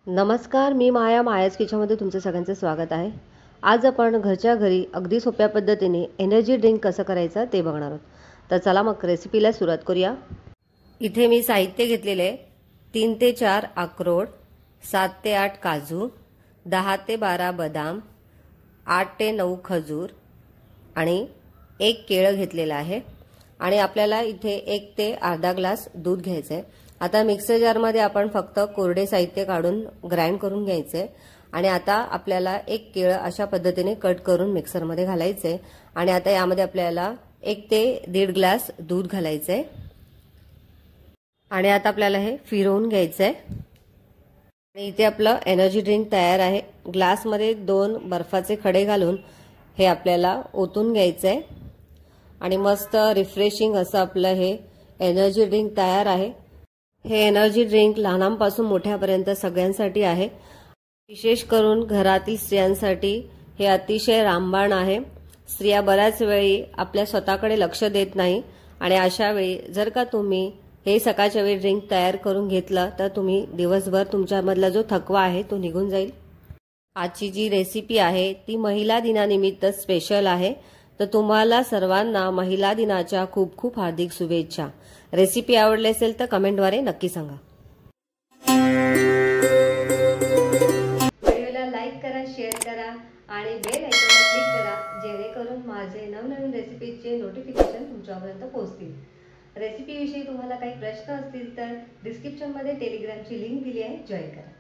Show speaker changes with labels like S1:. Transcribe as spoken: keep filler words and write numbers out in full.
S1: नमस्कार, मी माया मायाज किचनमध्ये तुमचं सगळ्यांचं स्वागत आहे। आज आपण घरच्या घरी अगदी सोप्या पद्धतीने एनर्जी ड्रिंक कसं करायचं ते बघणार आहोत। तर चला मग रेसिपीला सुरुवात करूया। इथे मी साहित्य घेतलेले तीन ते चार अक्रोड, सात ते आठ काजू, दहा ते बारा बदाम, आठ ते नऊ खजूर आणि एक केळं घेतलेलं आहे आणि आपल्याला इथे एक ते अर्धा ग्लास दूध घ्यायचं आहे। आता मिक्सर जार मध्ये आपण फक्त कोरडे साहित्य काढून ग्राइंड करून घ्यायचे आणि आता आपल्याला एक केळं अशा पद्धतीने कट करून मिक्सर मध्ये घालायचे आणि आता यामध्ये आपल्याला एक ते दीड ग्लास दूध घालायचे आणि आता आपल्याला हे फिरवून घ्यायचंय आणि इथे आपलं एनर्जी ड्रिंक तयार आहे। ग्लास मध्ये दोन बर्फाचे खडे घालून हे आपल्याला ओतून घ्यायचंय आणि मस्त रिफ्रेशिंग असं आपलं हे एनर्जी ड्रिंक तयार आहे। हे एनर्जी ड्रिंक लहानांपासून मोठ्यापर्यंत सगळ्यांसाठी आहे। विशेष करून घरातील स्त्रियांसाठी हे अतिशय रामबाण आहे। स्त्रिया बऱ्याच वेळी आपल्या स्वतःकडे लक्ष देत नाही आणि अशा वेळी जर का तुम्ही हे सकाळच्या वेळी ड्रिंक तयार करून घेतलं तर तुम्ही दिवसभर तुमच्यामधला जो थकवा आहे तो निघून जाईल। आजची जी रेसिपी आहे ती महिला दिनानिमित्त स्पेशल आहे, तर तुम्हाला सर्वांना महिला दिनाच्या खूप खूप हार्दिक शुभेच्छा। रेसिपी आवडली असेल तर कमेंटद्वारे नक्की सांगा। व्हिडिओला लाईक करा, शेअर करा आणि बेल आयकॉनवर क्लिक करा जेणेकरून माझे नवनवीन रेसिपीचे नोटिफिकेशन तुमच्यापर्यंत पोहोचतील। रेसिपी विषयी तुम्हाला काही प्रश्न असतील तर डिस्क्रिप्शन मध्ये टेलिग्रामची लिंक दिली आहे, जॉइन करा।